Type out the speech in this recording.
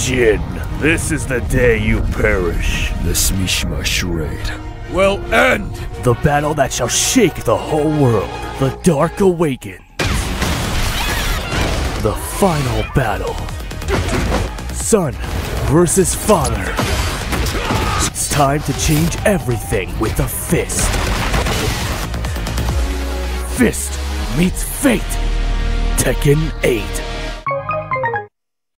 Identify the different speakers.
Speaker 1: Jin, this is the day you perish.
Speaker 2: This Mishima charade
Speaker 1: will end. The battle that shall shake the whole world. The Dark Awakens. The final battle. Son versus father. It's time to change everything with a fist. Fist meets fate. Tekken 8.